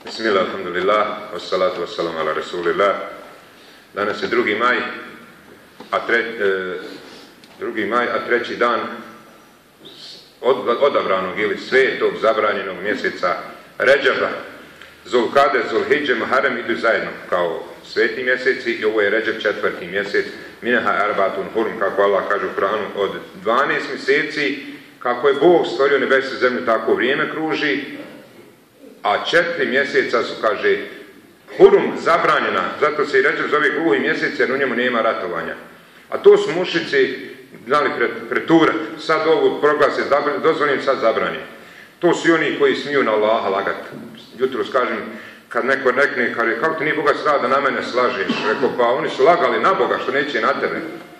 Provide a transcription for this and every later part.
Bismillah, alhamdulillah, wassalatu wassalamu ala rasulillah. Danas je 2. maj, a treći dan odabranog ili svetog zabranjenog mjeseca Redžaba. Zulkade, Zulhidže, Muharem idu zajedno kao sveti mjeseci i ovo je Redžab 4. mjesec. Minha arbatun hurum, kako Allah kaže u Kuranu, od 12 mjeseci, kako je Bog stvorio nebesa i zemlju, tako vrijeme kruži, a 4 mjeseca su, kaže, hurum, zabranjena, zato se i Redžab zove gluhi mjesec, jer u njemu nema ratovanja. A to su mušici znali preturati. Sad ovo proglase dozvoljeno, sad zabranjeno. To su i oni koji smiju na Allaha lagati. Jutros kažem, kad neko rekne, kaže, kako ti nije Boga srao da na mene slažeš? Rekao, pa oni su lagali na Boga, što neće na tebe.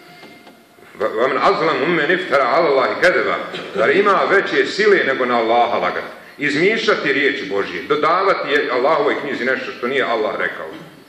Zar ima veće sile nego na Allaha lagati? Izmišljati riječi Božje, dodavati Allahovoj knjizi nešto što nije Allah rekao.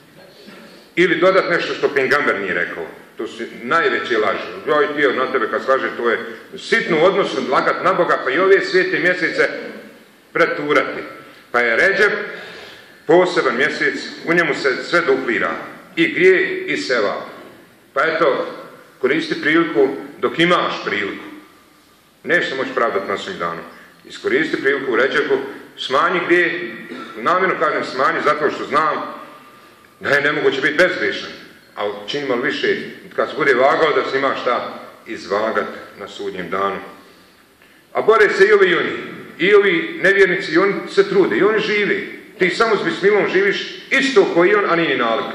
Ili dodati nešto što pejgamber nije rekao. To su najveće laži. Ja i ti na tebe kad slaže, to je sitnu odnosu lagat na Boga, pa i ove svete mjesece preturati. Pa je Redžab poseban mjesec, u njemu se sve duplira. I grijeh i seva. Pa eto, koristi priliku dok imaš priliku. Neće se moći pravdati na svim danu. Iskoristi priliku u Redžabu, smanji grijeh, namjerno kažem smanji zato što znam da je nemoguće biti bezgriješan. Ali činimo li više, kad se bude vagao, da se ima šta izvagati na sudnjem danu. A bore se i ovi i oni. I ovi nevjernici, i oni se trude, i oni živi. Ti samo s bismilom živiš isto koji on, a nije nalik.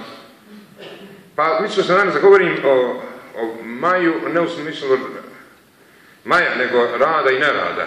Pa mislim da danas govorim o maju, ne u smislu maja, nego rada i nerada.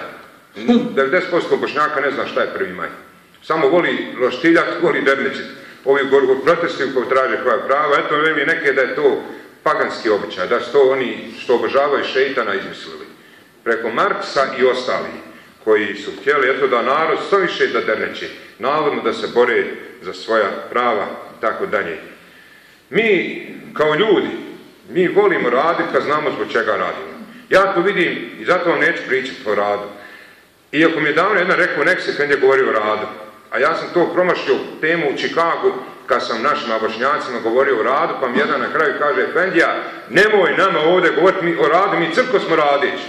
90% Bošnjaka ne zna šta je 1. maj. Samo voli roštiljak, voli derničit. Ovi protesti koji traže koja prava, eto mi neke da je to paganski običaj, da su to oni što obožavaju šeitana izmislili. Preko Marksa i ostali koji su htjeli, eto da narod što više da derneće, navodno da se bore za svoja prava i tako dalje. Mi kao ljudi, mi volimo raditi kad znamo zbog čega radimo. Ja to vidim i zato vam neću pričati o radu. Iako mi je davno jedan rekao, nek se kad je govorio o radu. A ja sam to promašio temu u Čikagu, kad sam našim Bošnjacima govorio o radu, pa mi jedan na kraju kaže, Efendija, nemoj nama ovdje govoriti o radu, mi crko smo radići.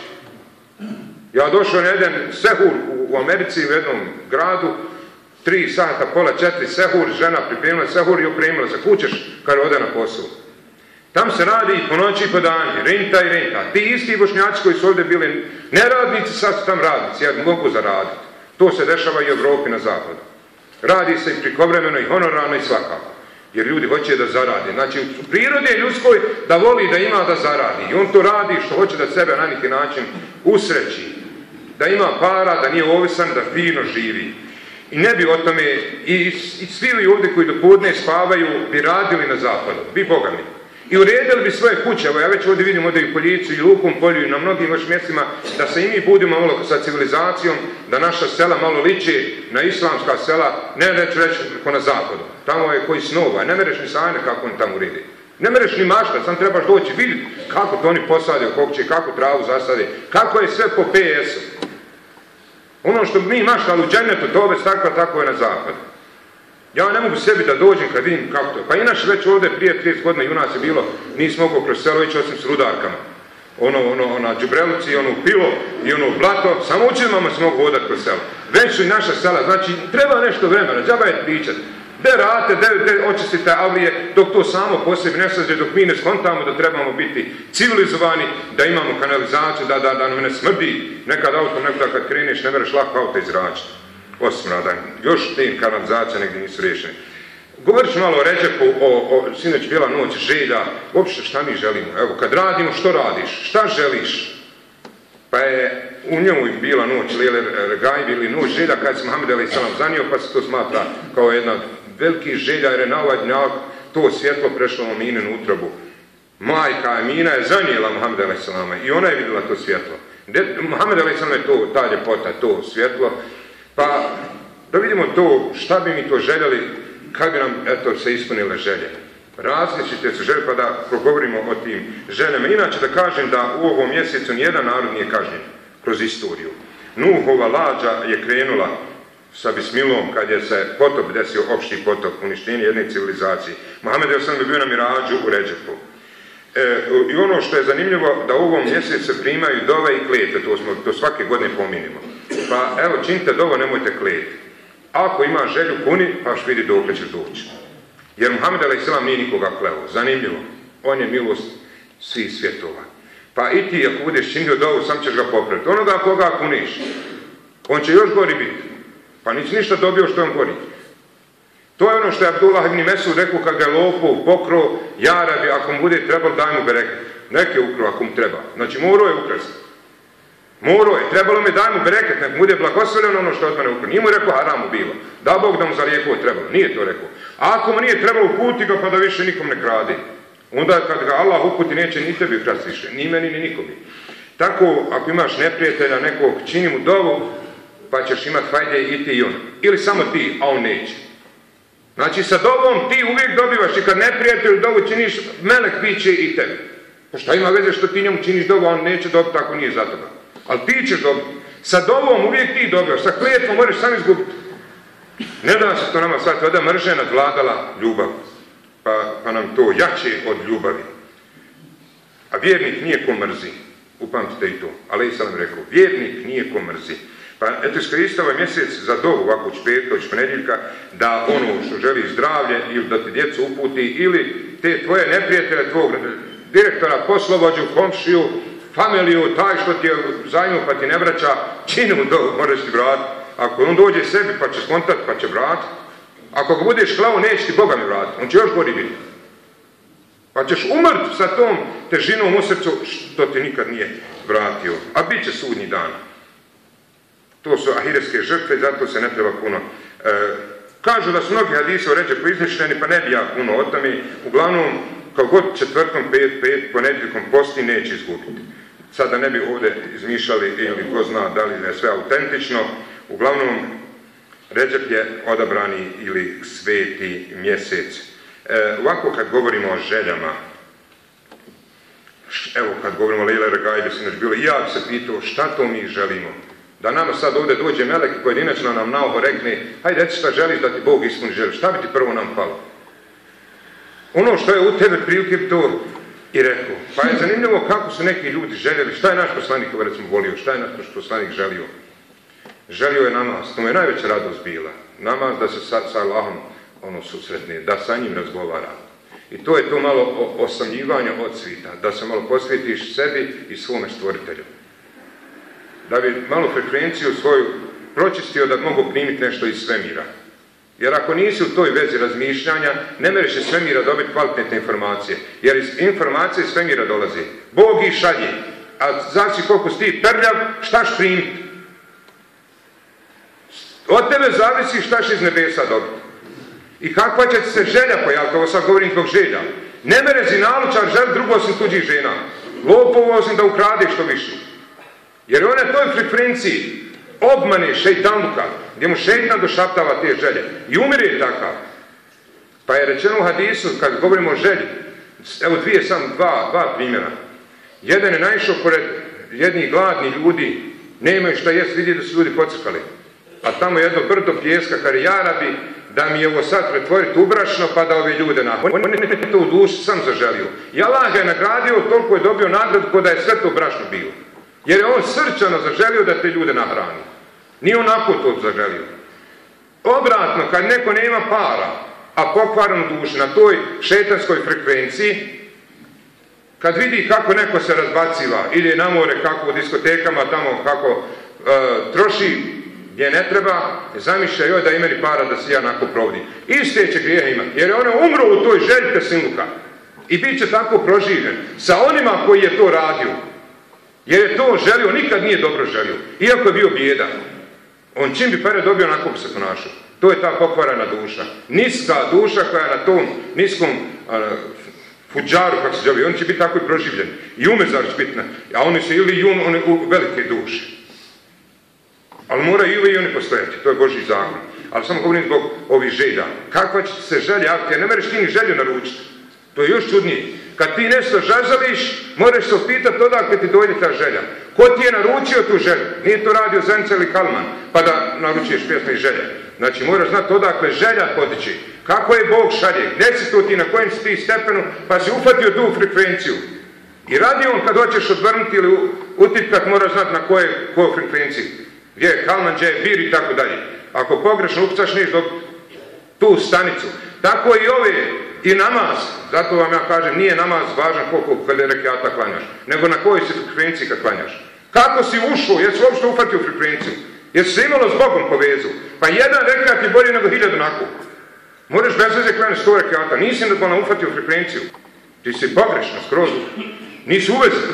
Ja došao na jedan sehur u Americi, u jednom gradu, 3 sata, pola 4 sehur, žena pripremila sehur i opremila se, kućeš kad ode na posao. Tam se radi i po noći i po dani, renta i renta. Ti isti Bošnjaci koji su ovdje bili neradnici, sad su tam radnici, jer mogu zaraditi. To se dešava i u Evropi na zapadu. Radi se i prikovremeno, i honorarno, i svakako. Jer ljudi hoće da zarade. Znači, u prirodi je ljudskoj da voli da ima da zaradi. I on to radi što hoće da sebe na neki način usreći. Da ima para, da nije ovisan, da fino živi. I ne bi o tome, i svi ovdje koji do podne spavaju, bi radili na zapadu. Bi Boga mi. I uredili bi svoje kuće, evo ja već ovdje vidim ovdje i u Poljicu, i u Lukom polju, i na mnogim još mjestima, da se i mi budimo malo sa civilizacijom, da naša sela malo liče na islamska sela, ne reći ko na zapadu. Tamo je koji snova, ne mereš ni sajne kako oni tamo uredi. Ne mereš ni mašta, sam trebaš doći vidjeti kako to oni posade u kokće, kako travu zasade, kako je sve po PS-u. Ono što mi maštali u džennetu, to već tako je na zapadu. Ja ne mogu sebi da dođem kad vidim kako to. Pa inače već ovdje prije 30 godina i u nas je bilo, nisi mogao kroz selo ići osim s rudarkama. Na Đubrelici, pilo i blato, samo učinama se mogu hodati kroz selo. Već su i naša sela, znači treba nešto vremena, džaba je pričat. De rate, de očistite avlije, dok to samo po sebi ne sađe, dok mi ne skontamo da trebamo biti civilizovani, da imamo kanalizaciju, da nam ne smrdi. Nekad auto, nekada kad kreneš, ne mereš lako auto izračiti. Osmradan, još te kanalizacije negdje nisu riješene. Govorit ću malo o Redžabu, o sinoć bila noć želja, uopšte šta mi želimo. Evo, kad radimo, što radiš? Šta želiš? Pa je u njemu bila noć Lele Regajbi ili noć želja kad se Muhammed a.s. zanio, pa se to smatra kao jedna veliki želja, jer je na ovaj dnjak to svjetlo prešlo Amininu utrobu. Majka Amina je zanijela Muhammed a.s. i ona je vidjela to svjetlo. Muhammed a.s. je to, ta ljepota, to svjetlo. Pa da vidimo to, šta bi mi to željeli, kad bi nam, eto, se ispunile želje. Različite su želje, pa da progovorimo o tim željama. Inače da kažem da u ovom mjesecu nijedan narod nije kažnjen kroz istoriju. Nuhova lađa je krenula sa bismilom, kad je se potop desio, opšti potop, uništenje jedne civilizacije. Mohamed je bio na Mirađu u Redžepu. I ono što je zanimljivo, da u ovom mjesecu se primaju dove i kletve, to svake godine pominimo. Pa evo, činite dovo, nemojte kleti. Ako ima želju kuni, pa vidi dokle ćeš doći. Jer Muhammed a.s. nije nikoga kleo. Zanimljivo. On je milost svih svjetova. Pa i ti ako budeš činio dovu, sam ćeš ga popraviti. Onoga koga kuniš, on će još gori biti. Pa nisi ništa dobio što on gori. To je ono što je Abdullah ibn Mesud rekao kad ga lopov pokro, ja Rabi, ako mu bude trebalo, daj mu bereket. Neke ukro ako mu treba. Znači morao je ukrasti. Morao je, trebalo mi daj mu bereket, nek mu bude blagoslovljeno ono što od mene ukro. Nije mu rekao haramu bilo. Da Bog da mu za lijekovo trebalo. Nije to rekao. A ako mu nije trebalo, uputi ga pa da više nikom ne kradi. Onda kad ga Allah uputi, neće ni tebi krasti više. Ni meni, ni nikomi. Tako, ako imaš neprijatelja nekog, čini mu dovu, pa ćeš imati fajde i ti i on. Ili samo ti, a on neće. Znači sa dovom ti uvijek dobivaš i kad neprijatelju dovu činiš, melek bit će i tebi. Pa šta ima veze što ti njemu činiš dovu, a on neće dobiti ako nije za toga. Ali ti ćeš dobiti. Sa dovom uvijek ti dobivaš, sa klijetvom moraš sam izgubiti. Ne da se to nama shvatiti, da mržnja nadvladala ljubav. Pa nam to jače od ljubavi. A vjernik nije ko mrzi. Upamtite i to. Ali sam rekao, vjernik nije ko mrzi. Pa eto iskoristite ovaj mjesec za dovu ovako petka, ponedjeljka, da ono što želi zdravlje ili da ti djecu uputi ili te tvoje neprijatelje, tvog direktora, poslovođu, komšiju, familiju, taj što ti je zajmu pa ti ne vraća, čini mu dovu, moraš ti vratiti. Ako on dođe sebi pa će skontati pa će vratiti. Ako ga budeš klao, neće ti Boga mi vratiti, on će još gori biti. Pa ćeš umrt sa tom težinom u srcu što ti nikad nije vratio. A bit će sudnji dan. To su ahiretske žrtve, zato se ne treba puno. Kažu da su mnogi hadisi o Redžepu izmišljeni, pa ne bi ja puno o tome. Uglavnom, kao god četvrtkom, ponedjeljkom posti, neće izgubiti. Sada ne bi ovdje izmišljali ili ko zna da li je sve autentično. Uglavnom, Redžep je odabrani ili sveti mjesec. Ovako kad govorimo o željama, evo kad govorimo o Lejla Regajbe, ja bi se pitao šta to mi želimo. Da nama sad ovdje dođe melek i pojedinačno nam na oho rekne, hajde reci šta želiš da ti Bog ispuni želju, šta bi ti prvo nam palo? Ono što je u tebe prilike bi to i rekao. Pa je zanimljivo kako su neki ljudi željeli, šta je naš poslanik recimo volio, šta je naš poslanik želio? Želio je namaz, to mu je najveća radost bila. Namaz da se sa Allahom susretne, da sa njim razgovara. I to je to malo osamljivanje od svita, da se malo posvetiš sebi i svome stvoritelju. Da bi malo frekvenciju svoju pročistio da mogu primiti nešto iz svemira. Jer ako nisi u toj vezi razmišljanja, ne mereš iz svemira dobiti kvalitetne informacije. Jer iz informacije iz svemira dolazi. Bog ih šalje. A znači koliko si ti prljav, štaš primiti. Od tebe zavisi štaš iz nebesa dobiti. I kakva će se želja pojaviti, ovo sad govorim zbog želja. Ne mere zinalučar želi drugo osim tuđih žena. Lopovo osim da ukrade što više. Jer on je toj frekvenciji obmane šejtanuka, gdje mu šejtan došaptava te želje. I umire takav. Pa je rečeno u hadisu, kad govorimo o želji, evo dva primjera. Jedan je naišao pored jednih gladnih ljudi, nemaju šta jest, vidi da su ljudi pocrkali. A tamo jedno brdo pijeska, kar ja Rabi, da mi je ovo sad pretvoriti u brašno pa da ove ljude nahrani. On je to u duši sam zaželio. I Allah ga je nagradio, toliko je dobio nagradu ko da je sve to brašno bilo. Jer je on srčano zaželio da te ljude nahrani. Nije onako to zaželio. Obratno, kad neko nema para, a pokvaren u duši na toj šetanskoj frekvenciji, kad vidi kako neko se razbaciva, ide na more kako u diskotekama, tamo kako troši gdje ne treba, zamišlja joj da ima ni para da se ja onako provodi. Iste će grijehe imati, jer je ono umro u toj želji pesimluka. I bit će tako proživljen sa onima koji je to radio. Jer je to želio, nikad nije dobro želio. Iako je bio bijedan. On čim bi pare dobio, onako bi se ponašao. To je ta pokvarana duša. Niska duša koja je na tom niskom fuđaru, kako se zove, on će biti tako i proživljen. I umezar će biti, a oni su ili oni u velike duše. Ali mora i oni postojati, to je Božji zakon. Ali samo govorim zbog ovih želja. Kakva će se želja, jer ne mereš ti ni želju naručiti. To je još čudnije. Kad ti nešto žažališ, moraš se upitati odakle ti dojde ta želja. Ko ti je naručio tu želju? Nije to radio Zenica ili Kalman, pa da naručuješ pjesme i želje. Znači moraš znati odakle želja podići. Kako je Bog šalje? Gdje si tu ti, na kojem si ti stepenu, pa si ufatio tu frekvenciju. I radi on kad hoćeš odvrnuti ili utipkat, moraš znati na kojoj frekvenciji. Gdje je Kalman, gdje je Bir i tako dalje. Ako pogrešno upcaš, neš do tu stanicu. Tako i ove, i namaz. Zato vam ja kažem, nije namaz važan koliko rekiata klanjaš, nego na kojoj si frekvenciji kad klanjaš. Kako si ušao, jesi uopšte ufatio frekvenciju? Jesi se imalo s Bogom povezu? Pa jedan rekiat je bolji nego 1000 nakon. Moraš bez veze klanjati 100 rekiata, nisi da ufatio frekvenciju. Ti si pogrešno, skroz. Nisi uvezan.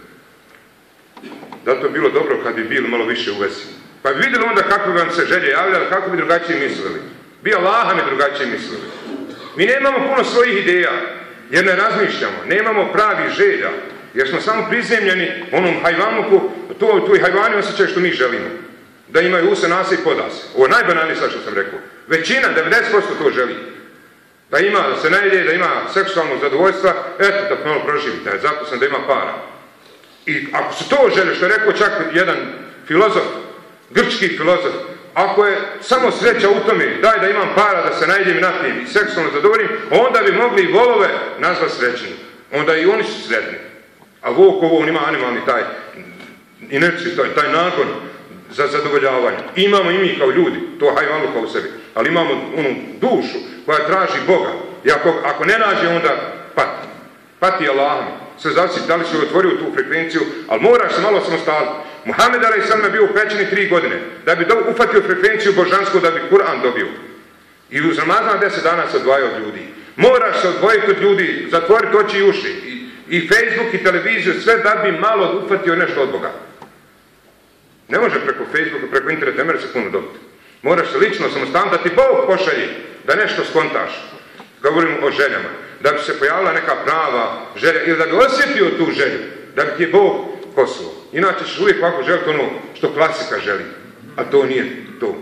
Zato je bilo dobro kad bi bili malo više uvezi. Pa bi vidjeli onda kako bi vam se želje javljali, kako bi drugačije mislili. Bi Allaha mi drugačije mislili. Mi nemamo puno svojih ideja, jer ne razmišljamo, nemamo pravi želja, jer smo samo prizemljeni onom hajvanuku, tu hajvani osjećaju što mi želimo. Da imaju use, nase i podase. Ovo je najbanalnije sad što sam rekao. Većina, 90% to želi. Da ima, da se najde, da ima seksualnog zadovoljstva, eto, da malo proživi, da je zaposlen, da ima para. I ako su to žele, što je rekao čak jedan filozof, grčki filozof, ako je samo sreća u tome, daj da imam para, da se najdem i napijem i seksualno zadovoljim, onda bi mogli i volove nazvati srećni. Onda i oni su sretni. A ovo, on ima animalni taj inerciju, taj nagon za zadovoljavanje. Imamo i mi kao ljudi, to hajvaluka u sebi, ali imamo onu dušu koja traži Boga. I ako ne nađe, onda pati. Pati Allahom. Sve zavisi da li si otvorio tu frekvenciju, ali moraš se malo samostaliti. Muhammed a.s. je bio u pećini 3 godine, da bi ufatio frekvenciju božansku, da bi Kur'an dobio. I uz Ramazan 10 dana se odvajao od ljudi. Moraš se odvojiti od ljudi, zatvoriti oči i uši, i Facebook i televiziju, sve da bi malo ufatio nešto od Boga. Ne može preko Facebooka, preko interneta, ne može se puno dobiti. Moraš se lično samostalno da ti Bog pošalje, da nešto skontaš. Govorimo o željama. Da bi se pojavila neka prava želja ili da bi osjetio tu želju, da bi ti je Bog poslao. Inače ćeš uvijek ovako želiti ono što klasika želi, a to nije to.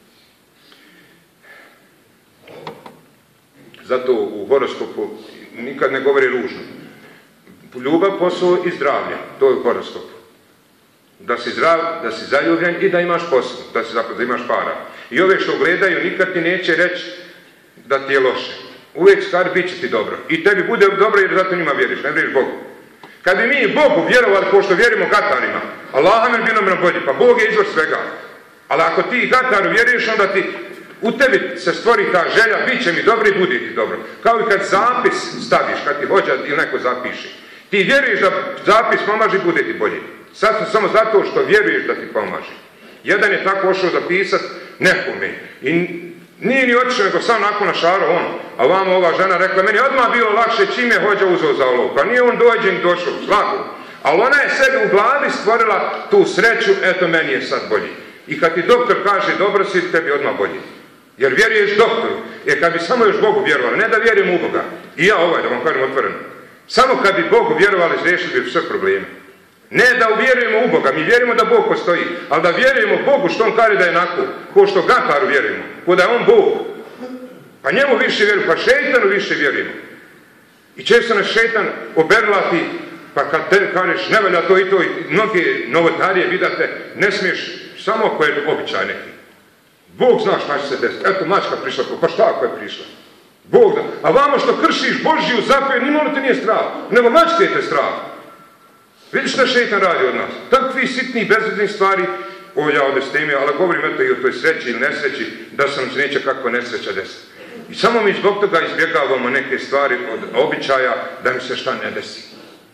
Zato u horoskopu nikad ne govori ružno. Ljubav, posao i zdravlje, to je u horoskopu. Da si zdrav, da si zaljubljen i da imaš posao, da imaš para. I ove što gledaju nikad ti neće reći da ti je loše. Uvijek skar bit će ti dobro. I tebi bude dobro jer zato njima vjeriš, ne vjeriš Bogu. Kad bi mi Bogu vjerovali ko što vjerimo gatarima, Allah nam bi nam bolji, pa Bog je izvor svega. Ali ako ti gataru vjeruješ, onda ti u tebi se stvori ta želja, bit će mi dobro i bude ti dobro. Kao i kad zapis staviš, kad ti hođa ili neko zapiše. Ti vjeruješ da zapis pomaže i bude ti bolji. Sad samo zato što vjeruješ da ti pomaže. Jedan je tako ošao zapisat nekome. I nije ni otišao, nego sam nakon našaro on. A vama ova žena rekla, meni je odmah bilo lakše čim je hođa uzeo za olovku. A nije on dođen i došao, slago. Ali ona je sebi u glavi stvorila tu sreću, eto meni je sad bolji. I kad ti doktor kaže dobro si, tebi odmah bolji. Jer vjeruješ doktoru. Jer kad bi samo još Bogu vjerovali, ne da vjerujemo u Boga. I ja da vam kažem otvoreno. Samo kad bi Bogu vjerovali, riješili bi sve probleme. Ne da uvjerujemo u Boga, mi vjerujemo da Bog postoji, ali da vjerujemo Bogu što on kaže da je onako, ko što gataru vjerujemo, ko da je on Bog. Pa njemu više vjerujemo, pa šeitanu više vjerujemo. I često nas šeitan oberlati, pa kad te kažeš ne valja to i to, i mnoge novotarije vidate, ne smiješ samo ako je običaj neki. Bog zna šta će se desiti. Eto mačka prišla, pa šta ako je prišla? Bog zna. A vamo što kršiš Božju zapovjed, nimalo te nije strah, nego mačke te strah. Vidiš šta šeitan radi od nas? Takvi sitni, bezvedni stvari, ja ovdje s teme, ali govorim eto i o toj sreći ili nesreći, da sam se neće kakva nesreća desiti. I samo mi zbog toga izbjegavamo neke stvari od običaja da mi se šta ne desi.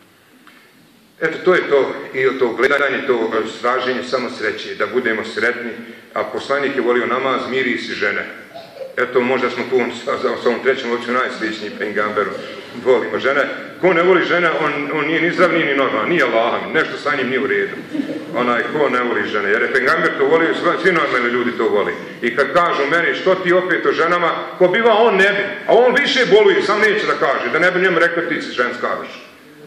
Eto, to je to, i o to gledanje, to straženje samo sreće, da budemo sretni, a poslanik je volio namaz, miris i žene. Eto, možda smo tu sa ovom trećom oču najsličniji pejgamberu. Volimo žene. Ko ne voli žene, on nije ni zdrav, ni normalan, nije Allah, nešto sa njim nije u redu. Ko ne voli žene, jer je pejgamber to volio, svi normalni ljudi to voli. I kad kažu meni, što ti opet o ženama, ko biva, on ne bi. A on više boluje, sam neće da kaže, da ne bi njemu rekao ti si ženska vrš.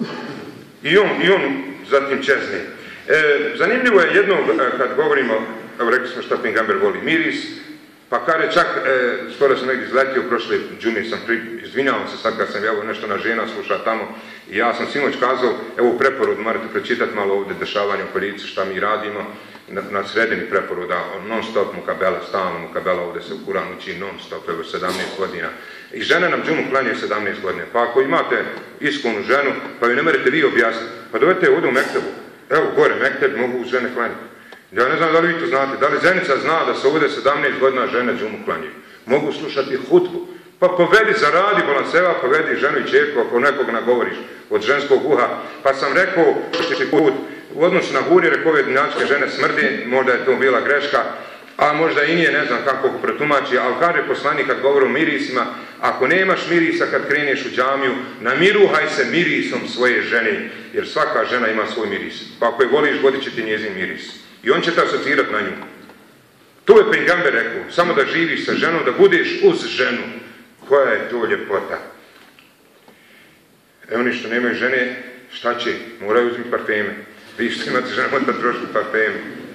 I on zatim čezne. Zanimljivo je jedno, kad govorimo, evo rekli smo šta pejgamber voli, miris, Pa kaže čak, skoro sam negdje izletio, prošle džume izvinjavam se sad kad sam evo nešto na žena sluša tamo i ja sam sinoć kazao, evo u preporodu morate pročitati malo ovdje dešavanje u policiji, šta mi radimo, na sredini preporoda, non stop mukabela, stalno mukabela, ovdje se u Kuran uči non stop, evo 17 godina. I žena nam džumu klanjaju 17 godina. Pa ako imate iskrenu ženu, pa ju ne morate vi objasniti, pa dovedite ovdje u mektebu, evo gore mekteb mogu žene klanjati. Ja ne znam da li vi to znate, da li Zenica zna da se ovdje 17 godina žene džumu klanjaju. Mogu slušati hutbu. Pa povedi, zaradi bolanseva, povedi ženu i čerku ako nekog nagovoriš od ženskog uha. Pa sam rekao prošli put, u odnosu na huri, rekao ove dunjačke žene smrdi, možda je to bila greška, a možda i nije, ne znam kako protumači, ali kaže poslanik kad govori o mirisima, ako nemaš mirisa kad kreneš u džamiju, namiruhaj se mirisom svoje žene, jer svaka žena ima svoj miris. Pa ako je voliš, vodit će ti njezin miris. I on će te asocirati na nju. To je pejgamber rekao, samo da živiš sa ženom, da budeš uz ženu. Koja je to ljepota? Evo oni što nemaju žene, šta će? Moraju uzeti parfeme. Vi što imate žena, morate trošiti parfeme.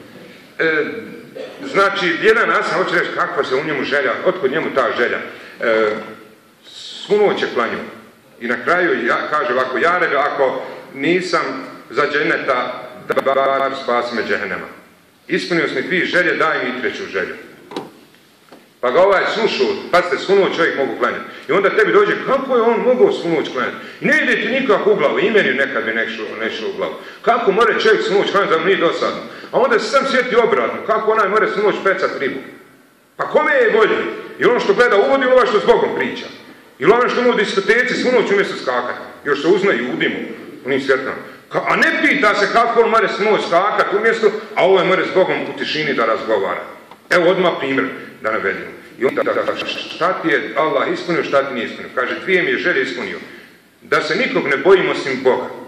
Znači, jedan Asan hoće reći kakva se u njemu želja, otkud njemu ta želja. Svu noć je klanju. I na kraju kaže ovako, ja redu, ako nisam za dženeta, da bar spasi me džehennema. Ispunio sam dvije želje, daj mi i treću želju. Pa ga ovaj slušao, pazite, svu noć čovjek mogu klanjati. I onda tebi dođe, kako je on mogao svu noć klanjati? I ne ide ti nikako u glavu, i meni nekad bi nešlo u glavu. Kako more čovjek svu noć klanjati, da mu nije dosadno? A onda se sam sjeti obratno, kako onaj more svu noć pecat ribu? Pa kome je bolje? I ono što gleda uvodi ili ovaj što s Bogom priča? Ili ovaj što mu u diskoteci svu noć umjesto skakati? Još se uzna i udimo, onim svjetnama. A ne pita se kako on more svu noć skakati umjesto, a ovaj more s Bogom u tišini da razgovara. Evo odmah primjer da navedimo. I onda šta ti je Allah ispunio, šta ti nije ispunio. Kaže, dvije mi je želje ispunio. Da se nikog ne bojimo osim Boga.